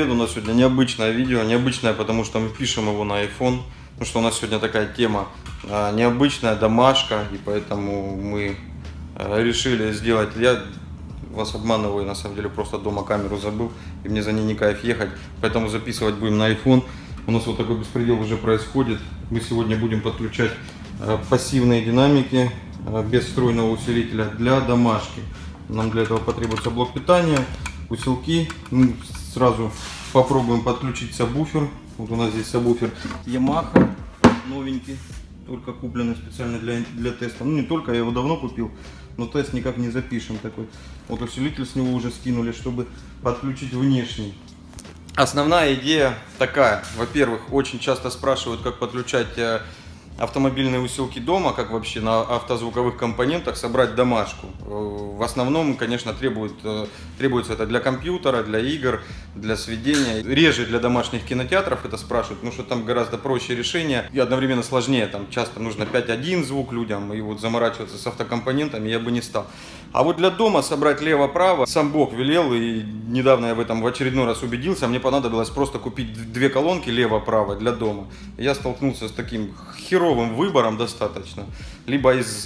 привет! У нас сегодня необычное видео. Необычное, потому что мы пишем его на iPhone. Потому что у нас сегодня такая тема необычная, домашка. И поэтому мы решили сделать... Я вас обманываю, на самом деле просто дома камеру забыл. И мне за ней не кайф ехать. Поэтому записывать будем на iPhone. У нас вот такой беспредел уже происходит. Мы сегодня будем подключать пассивные динамики без встроенного усилителя для домашки. Нам для этого потребуется блок питания, усилки. Мы сразу попробуем подключить сабвуфер. Вот у нас здесь сабвуфер Yamaha, новенький, только купленный специально для теста. Ну не только, я его давно купил, но тест никак не запишем такой. Вот усилитель с него уже скинули, чтобы подключить внешний. Основная идея такая. Во-первых, очень часто спрашивают, как подключать автомобильные усилки дома, как вообще на автозвуковых компонентах собрать домашку. В основном, конечно, требуется это для компьютера, для игр, для сведения. Реже для домашних кинотеатров это спрашивают, потому что там гораздо проще решение и одновременно сложнее. Там часто нужно 5.1 звук людям, и вот заморачиваться с автокомпонентами я бы не стал. А вот для дома собрать лево-право сам Бог велел, и недавно я в этом в очередной раз убедился. Мне понадобилось просто купить две колонки лево-право для дома. Я столкнулся с таким херовым выбором достаточно. Либо из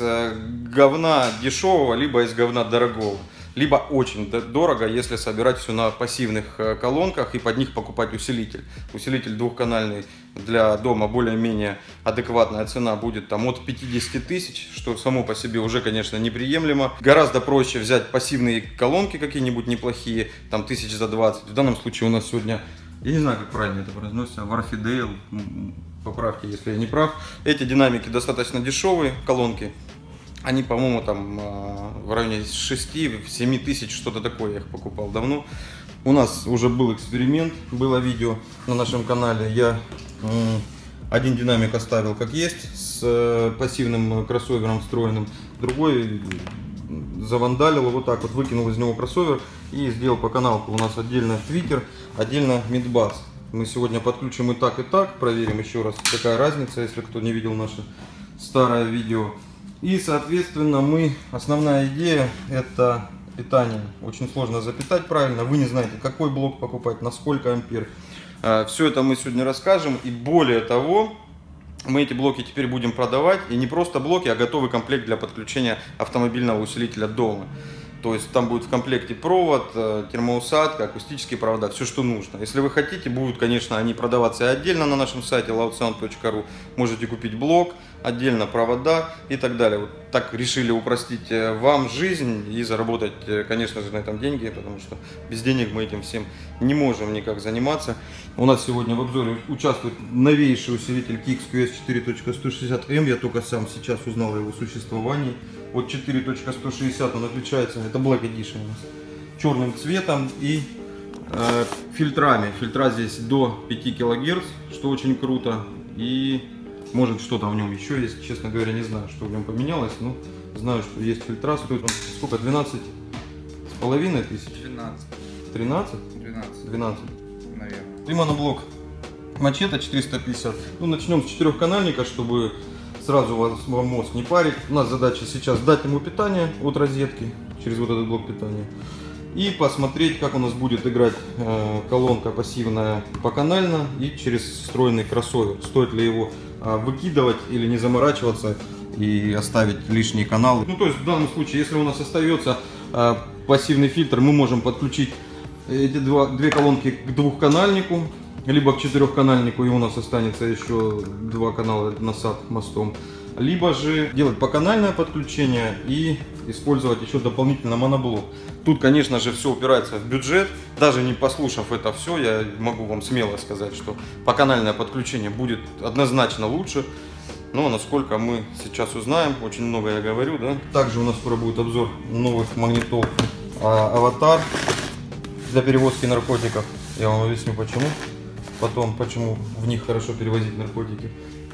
говна дешевого, либо из говна дорогого. Либо очень дорого, если собирать все на пассивных колонках и под них покупать усилитель. Усилитель двухканальный для дома более-менее адекватная цена будет там от 50 тысяч, что само по себе уже, конечно, неприемлемо. Гораздо проще взять пассивные колонки какие-нибудь неплохие, там 1000 за 20. В данном случае у нас сегодня, я не знаю, как правильно это произносится, Варфидейл, поправьте, если я не прав. Эти динамики достаточно дешевые, колонки. Они, по-моему, там в районе 6-7 тысяч, что-то такое, я их покупал давно. У нас уже был эксперимент, было видео на нашем канале. Я один динамик оставил как есть, с пассивным кроссовером встроенным. Другой завандалил, вот так вот выкинул из него кроссовер и сделал по каналку. У нас отдельно твиттер, отдельно мидбас. Мы сегодня подключим и так, проверим еще раз, какая разница, если кто не видел наше старое видео. И, соответственно, основная идея – это питание. Очень сложно запитать правильно. Вы не знаете, какой блок покупать, на сколько ампер. Все это мы сегодня расскажем. И более того, мы эти блоки теперь будем продавать. И не просто блоки, а готовый комплект для подключения автомобильного усилителя дома. То есть там будет в комплекте провод, термоусадка, акустические провода, все, что нужно. Если вы хотите, будут, конечно, они продаваться отдельно на нашем сайте loudsound.ru. Можете купить блок, отдельно провода и так далее. Вот так решили упростить вам жизнь и заработать, конечно же, на этом деньги, потому что без денег мы этим всем не можем никак заниматься. У нас сегодня в обзоре участвует новейший усилитель Kix QS 4.160M. Я только сам сейчас узнал о его существовании. От 4.160 он отличается, это Black Edition у нас, черным цветом и фильтрами. Фильтра здесь до 5 кГц, что очень круто. И может что-то в нем еще есть, честно говоря, не знаю, что в нем поменялось, но знаю, что есть фильтра. Стоит он сколько, 12,5 тысяч? 13. 13? 12. 12. Наверное. И моноблок Мачете 450. Ну, начнем с четырехканальника, чтобы сразу вам мозг не парить. У нас задача сейчас дать ему питание от розетки через вот этот блок питания и посмотреть, как у нас будет играть колонка пассивная поканально и через встроенный кроссовер. Стоит ли его выкидывать или не заморачиваться и оставить лишние каналы. Ну, то есть в данном случае, если у нас остается пассивный фильтр, мы можем подключить эти две колонки к двухканальнику, либо к четырехканальнику, и у нас останется еще два канала насад мостом. Либо же делать поканальное подключение и использовать еще дополнительно моноблок. Тут, конечно же, все упирается в бюджет. Даже не послушав это все, я могу вам смело сказать, что поканальное подключение будет однозначно лучше. Но насколько мы сейчас узнаем, очень много я говорю, да. Также у нас скоро будет обзор новых магнитол Аватар для перевозки наркотиков. Я вам объясню почему. Потом, почему в них хорошо перевозить наркотики.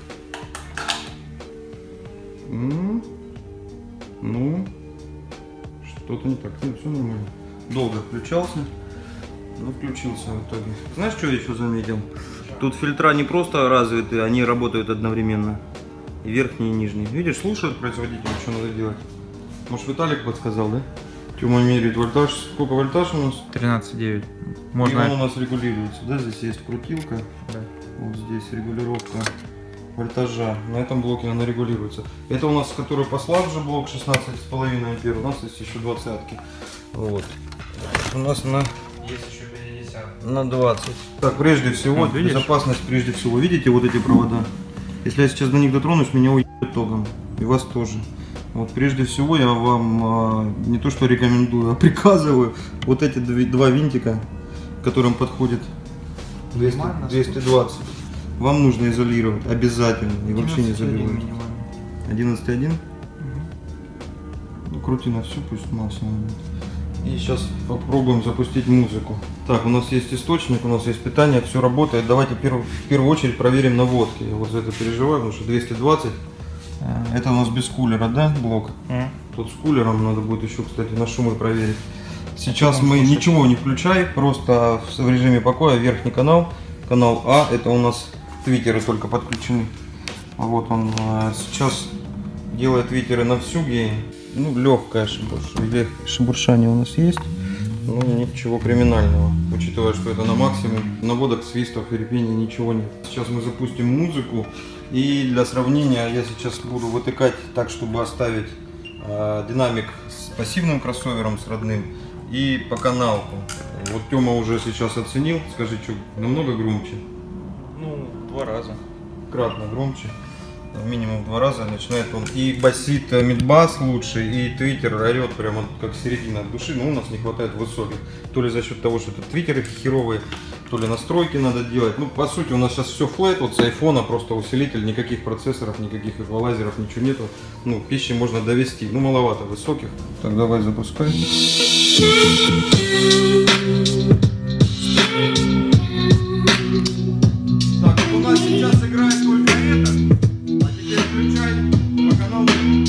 Ну, что-то не так. Нет, все нормально. Долго включался, но включился в итоге. Знаешь, что я еще заметил? Тут фильтра не просто развиты, они работают одновременно. И верхние, и нижние. Видишь, слушают производитель, что надо делать. Может, Виталик подсказал, да? Тёма меряет вольтаж. Сколько вольтаж у нас? 13,9. И Можно... он у нас регулируется, да? Здесь есть крутилка. Да. Вот здесь регулировка вольтажа. На этом блоке она регулируется. Это у нас, который послабже блок, 16,5 ампер. У нас есть еще 20-ки. Вот. У нас на... Есть еще 50. На 20. Так, прежде всего, безопасность прежде всего. Видите вот эти провода? Если я сейчас до них дотронусь, меня уебет током. И вас тоже. Вот прежде всего я вам не то что рекомендую, а приказываю вот эти два винтика, к которым подходит 220. Вам нужно изолировать обязательно. И вообще не забивайте. 11,1. Ну, крути на всю, пусть максимум. И сейчас попробуем запустить музыку. Так, у нас есть источник, у нас есть питание, все работает. Давайте в первую очередь проверим наводки. Я вот за это переживаю, потому что 220. Это у нас без кулера, да, блок? Тут с кулером надо будет еще, кстати, на шумы проверить. Сейчас мы ничего не включаем, просто в режиме покоя верхний канал. Канал А, это у нас твиттеры только подключены. Вот он сейчас делает твиттеры на всю гейн. Ну, легкое шебуршание у нас есть, но ничего криминального, учитывая, что это на максимум, наводок, свистов и репения ничего нет. Сейчас мы запустим музыку, и для сравнения я сейчас буду вытыкать так, чтобы оставить динамик с пассивным кроссовером, с родным, и по каналку. Вот Тёма уже сейчас оценил, скажи, что намного громче? Ну, 2 раза. Кратно громче. Минимум 2 раза начинает он и басит мидбас лучше, и твиттер орет прямо как середина от души, но у нас не хватает высоких. То ли за счет того, что это твиттеры херовые, то ли настройки надо делать. Ну, по сути, у нас сейчас все флэт, вот с айфона просто усилитель, никаких процессоров, никаких эквалайзеров, ничего нету. Ну, пищи можно довести, ну, маловато высоких. Так, давай запускай. Так, вот у нас сейчас играет только это. Включай по каналу.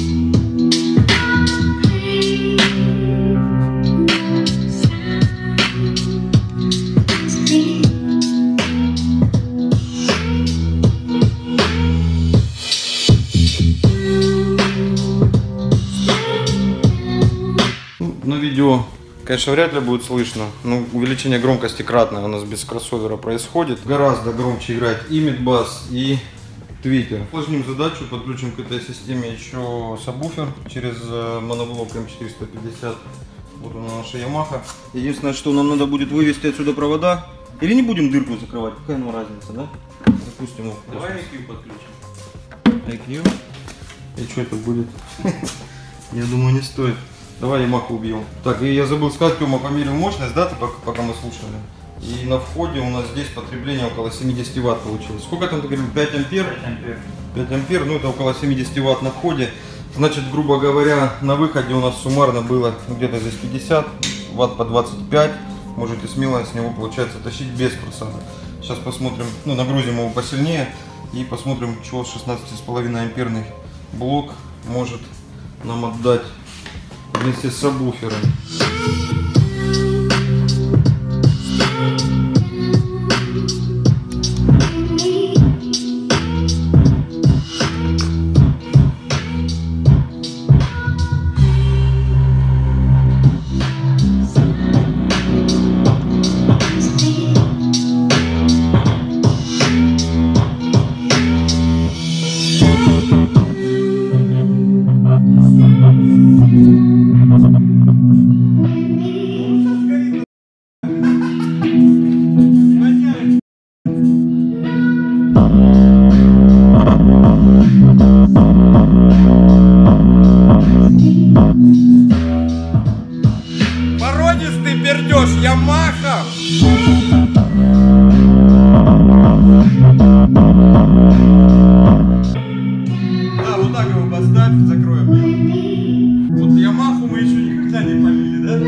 На видео, конечно, вряд ли будет слышно, но увеличение громкости кратное у нас без кроссовера происходит. Гораздо громче играет и мидбас, и твиттер. Усложним задачу, подключим к этой системе еще сабвуфер через моноблок М450. Вот она наша Yamaha. Единственное, что нам надо будет вывести отсюда провода. Или не будем дырку закрывать, какая нам разница, да? Запустим его. Давай IQ подключим. IQ? И что это будет? Я думаю, не стоит. Давай Yamaha убьем. Так, и я забыл сказать, Тёма померил мощность, да, пока мы слушали. И на входе у нас здесь потребление около 70 Вт получилось. Сколько там ты говорил? 5 ампер? 5 ампер. 5 ампер, ну это около 70 Вт на входе. Значит, грубо говоря, на выходе у нас суммарно было где-то здесь 50 Вт по 25. Можете смело с него, получается, тащить без просадок. Сейчас посмотрим, ну нагрузим его посильнее и посмотрим, что 16,5 амперный блок может нам отдать вместе с сабвуфером. Породистый пердеж Yamaha! Да, вот так его поставь, закроем. Вот Yamaha мы еще никогда не полили, да?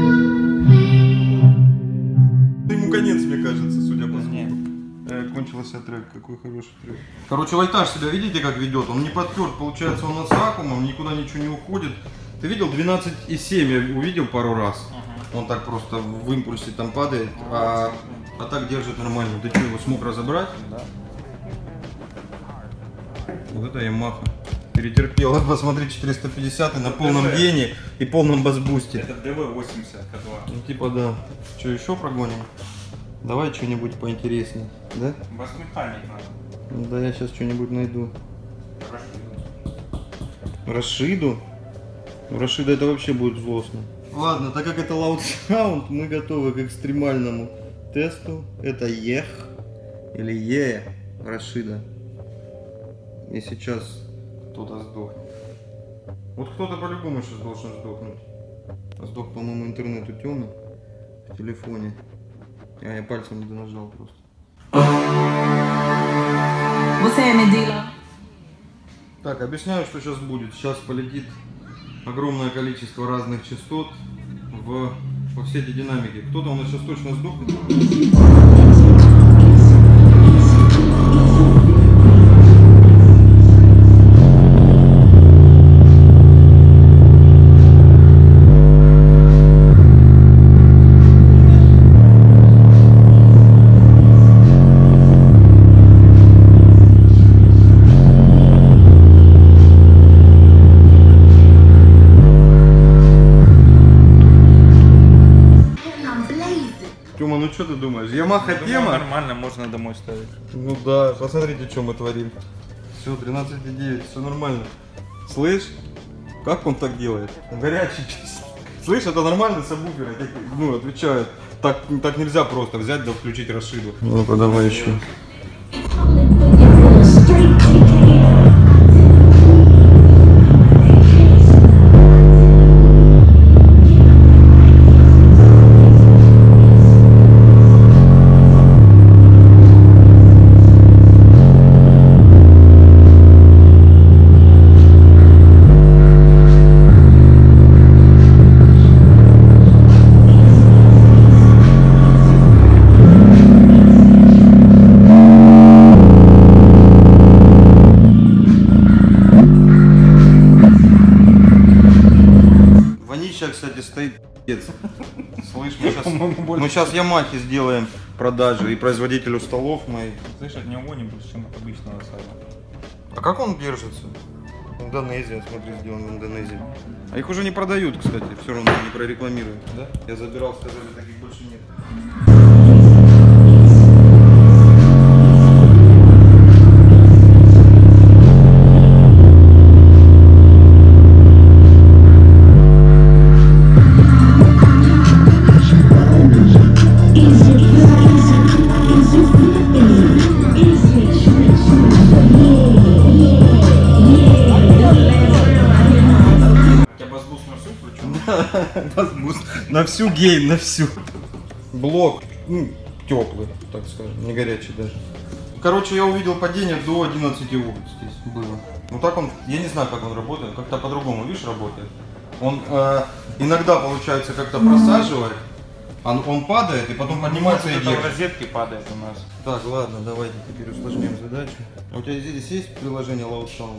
Ему конец, мне кажется, судя по звуку. Кончился трек, какой хороший трек. Короче, вольтаж себя видите, как ведет? Он не подтерт, получается, он с вакуумом, никуда ничего не уходит. Ты видел 12,7 я увидел пару раз. Он так просто в импульсе там падает, а так держит нормально. Ты что, его смог разобрать? Да. Вот это Yamaha. перетерпел. Посмотри, 450 на полном гене и полном бас-бусте. Это ДВ-80 К2. Ну типа да. Что, еще прогоним? Давай что-нибудь поинтереснее, да? Бас-механик надо. Ну да, я сейчас что-нибудь найду. Рашиду. Рашиду? У Рашида это вообще будет злостно. Ладно, так как это Loud Sound, мы готовы к экстремальному тесту. Это Ех или Е Рашида. И сейчас кто-то сдохнет. Вот кто-то по-любому сейчас должен сдохнуть. Сдох, по-моему, интернет у Тёмы в телефоне. А я пальцем не нажал просто. Так, объясняю, что сейчас будет. Сейчас полетит огромное количество разных частот во все эти динамики. Кто-то у нас сейчас точно сдохнет. Тёма, ну что ты думаешь? Ямаха тема? Нормально, можно домой ставить. Ну да, посмотрите, что мы творим. Все, 13,9, все нормально. Слышь, как он так делает? Он горячий. Слышь, это нормально сабвуфер? Ну, отвечают. Так нельзя просто взять да включить Рашиду. Ну-ка, давай еще. Кстати, стоит пиздец. Слышь, мы сейчас Ямахи сделаем продажи и производителю столов моих. Слышь, от него не больше, чем от обычного сала. А как он держится? Индонезия, смотри, сделан в Индонезии. А их уже не продают, кстати, все равно не прорекламируют. Да? Я забирал, сказали, таких больше нет. На всю гейм, на всю. Блок, ну, теплый, так скажем, не горячий даже. Короче, я увидел падение до 11 вольт здесь было. Ну так он, я не знаю, как он работает, как-то по-другому, видишь, работает. Он иногда, получается, как-то просаживает, он падает и потом поднимается и держит. В розетке падает у нас. Так, ладно, давайте теперь усложним задачу. А у тебя здесь есть приложение Loud Sound?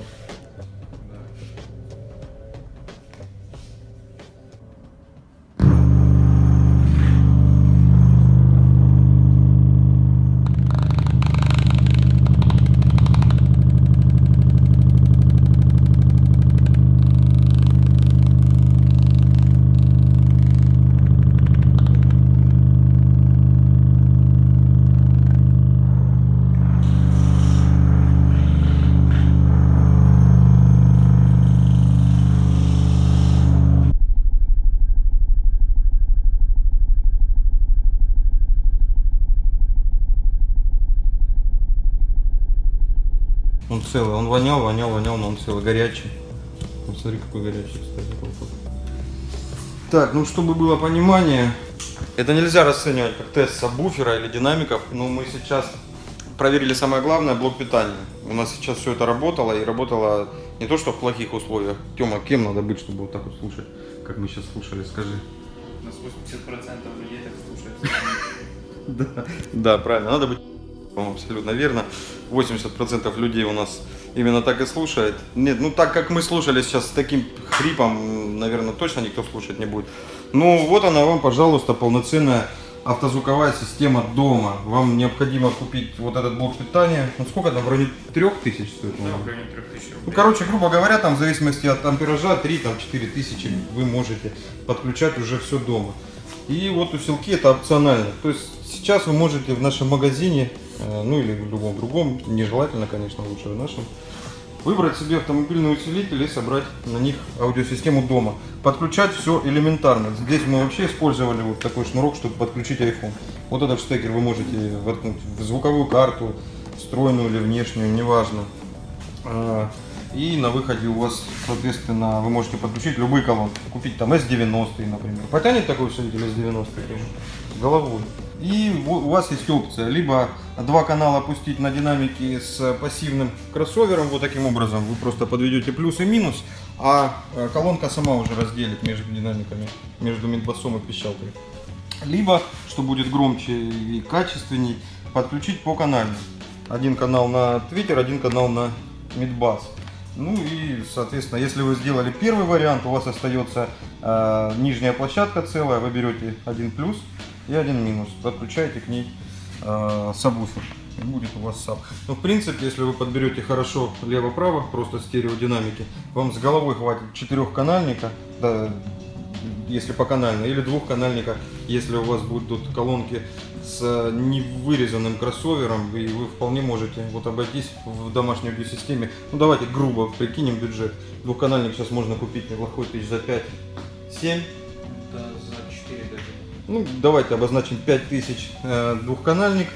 Он целый, он вонял, но он целый, горячий. Вот смотри, какой горячий, кстати. Так, ну чтобы было понимание, это нельзя расценивать как тест сабвуфера или динамиков, но мы сейчас проверили самое главное, блок питания. У нас сейчас все это работало, и работало не то что в плохих условиях. Тёма, кем надо быть, чтобы вот так вот слушать, как мы сейчас слушали, скажи. У нас 80% людей так слушают. Да, правильно, надо быть абсолютно верно. 80% людей у нас именно так и слушает. Нет, ну так как мы слушали сейчас с таким хрипом, наверное, точно никто слушать не будет. Ну вот она вам, пожалуйста, полноценная автозвуковая система дома. Вам необходимо купить вот этот блок питания. Ну сколько там, в районе 3000 стоит? Да, в районе 3000 рублей. Ну, короче, грубо говоря, там в зависимости от ампеража 3-4 тысячи вы можете подключать уже все дома. И вот усилки это опционально. То есть сейчас вы можете в нашем магазине, ну или в любом другом, нежелательно, конечно, лучше в нашем, выбрать себе автомобильный усилитель и собрать на них аудиосистему дома. Подключать все элементарно. Здесь мы вообще использовали вот такой шнурок, чтобы подключить iPhone. Вот этот штекер вы можете воткнуть в звуковую карту, встроенную или внешнюю, неважно. И на выходе у вас, соответственно, вы можете подключить любые колонки. Купить там S90, например. Потянет такой усилитель S90 головой. И у вас есть опция, либо два канала пустить на динамики с пассивным кроссовером, вот таким образом вы просто подведете плюс и минус, а колонка сама уже разделит между динамиками, между мидбасом и пищалкой. Либо, что будет громче и качественней, подключить по канальной. Один канал на твиттер, один канал на мидбас. Ну и, соответственно, если вы сделали первый вариант, у вас остается нижняя площадка целая, вы берете один плюс и один минус, подключаете к ней сабвуфер, и будет у вас саб. Но в принципе, если вы подберете хорошо лево-право, просто стереодинамики, вам с головой хватит 4-канальника, да, если по канальной, или 2-канальника, если у вас будут колонки с невырезанным кроссовером, и вы вполне можете вот обойтись в домашней аудиосистеме. Ну давайте грубо прикинем бюджет. 2-канальник сейчас можно купить неплохой тысяч за 5-7. Да, за 4 даже. Ну, давайте обозначим 5000 2-канальник,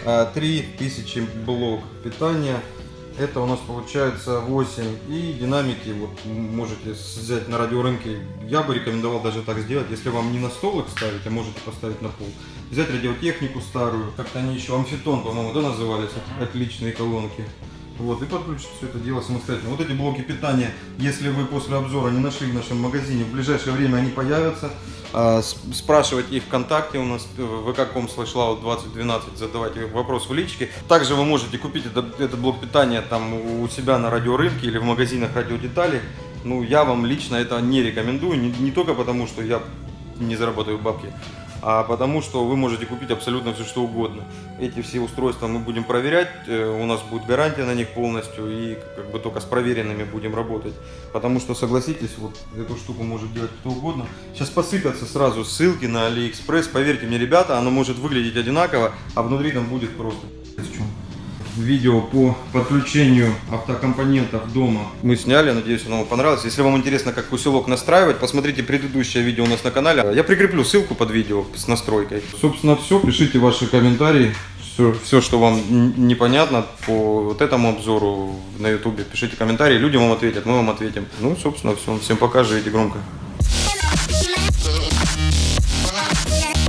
3000 блок питания. Это у нас получается 8. И динамики вот можете взять на радиорынке. Я бы рекомендовал даже так сделать, если вам не на стол их ставить, а можете поставить на пол. Взять радиотехнику старую, как-то они еще амфитон, по-моему, да, назывались, отличные колонки. Вот, и подключить все это дело самостоятельно. Вот эти блоки питания, если вы после обзора не нашли в нашем магазине, в ближайшее время они появятся. Спрашивайте их ВКонтакте, у нас vk.com/loud2012, задавайте вопрос в личке. Также вы можете купить этот блок питания там у себя на радиорынке или в магазинах радиодеталей. Ну, я вам лично это не рекомендую, не только потому, что я не заработаю бабки, а потому что вы можете купить абсолютно все что угодно. Эти все устройства мы будем проверять, у нас будет гарантия на них полностью, и как бы только с проверенными будем работать. Потому что, согласитесь, вот эту штуку может делать кто угодно. Сейчас посыпятся сразу ссылки на AliExpress, поверьте мне, ребята, оно может выглядеть одинаково, а внутри там будет просто. Видео по подключению автокомпонентов дома мы сняли, надеюсь, оно вам понравилось. Если вам интересно, как усилок настраивать, посмотрите предыдущее видео у нас на канале. Я прикреплю ссылку под видео с настройкой. Собственно, все. Пишите ваши комментарии. Все, что вам непонятно по вот этому обзору на ютубе, пишите комментарии, люди вам ответят, мы вам ответим. Ну, собственно, все. Всем пока, живите громко.